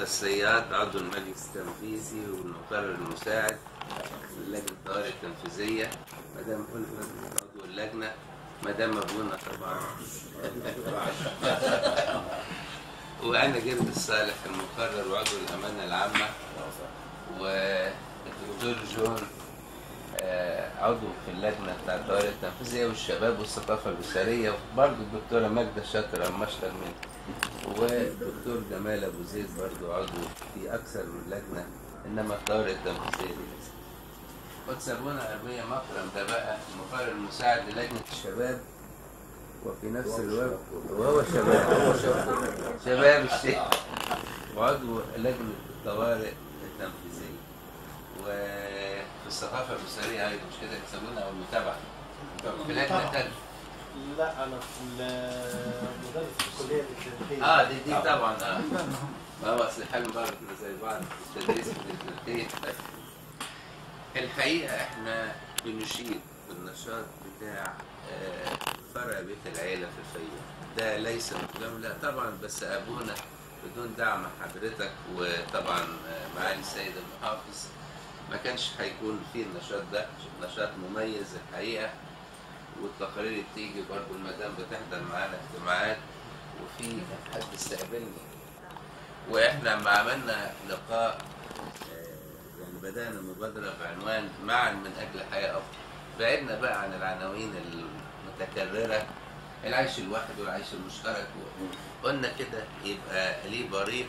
الصياد عضو المجلس التنفيذي والمقرر المساعد للجنة الطوارئ التنفيذية، مدام ألفت عضو اللجنة، مدام مبونة طبعا وأنا جرد الصالح المقرر وعضو الأمانة العامة، والدكتور جون عضو في اللجنة بتاع الطوارئ التنفيذية والشباب والثقافة البشرية، وبرضه الدكتورة ماجدة شاطر مشتر مني، والدكتور جمال أبو زيد برضه عضو في أكثر من لجنة، إنما الطوارئ التنفيذية دي لازم. قدس أبونا أرمية مكرم ده بقى المقرر المساعد للجنة الشباب، وفي نفس الوقت وهو شباب الشيخ، وعضو لجنة الطوارئ التنفيذية، وفي الثقافة البشرية أيضا مش كده يسمونها أو المتابعة في لجنة تانية. لا أنا في مدرس في الكلية الإكلينيكية. دي طبعا ما هو أصل حلم برضه زي بعض في التدريس في الإكلينيكية. الحقيقة إحنا بنشيد بالنشاط بتاع فرع بيت العيلة في الفيوم، ده ليس مجاملة طبعا، بس أبونا بدون دعم حضرتك وطبعا معالي السيد المحافظ ما كانش هيكون فيه النشاط ده، نشاط مميز الحقيقة. والتقارير اللي بتيجي برضه المدام بتحضر معانا اجتماعات، وفي حد استقبلني، واحنا لما عملنا لقاء يعني بدأنا مبادرة بعنوان معا من أجل حياة أفضل، بعدنا بقى عن العناوين المتكررة العيش الواحد والعيش المشترك، قلنا كده يبقى ليه بريق.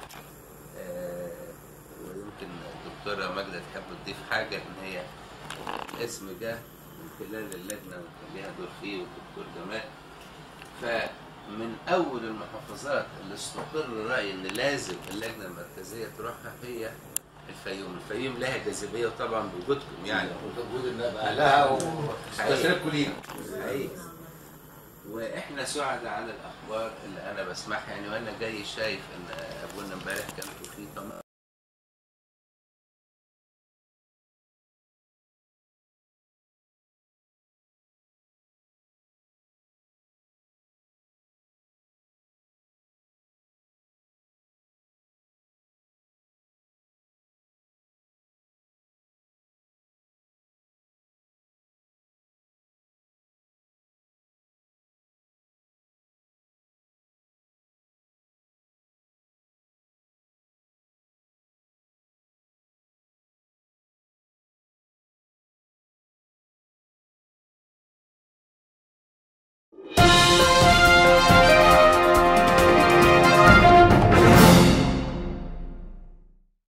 ويمكن الدكتورة ماجدة تحب تضيف حاجة، إن هي الاسم جه من خلال اللجنة وكان ليها دور فيه والدكتور جمال. فمن أول المحافظات اللي استقر الرأي إن لازم اللجنة المركزية تروحها هي الفيوم. الفيوم لها جاذبية وطبعا بوجودكم يعني وجود أهلها وتشاركوا لينا. واحنا سعداء على الاخبار اللي انا بسمعها يعني، وانا جاي شايف ان ابونا امبارح كان في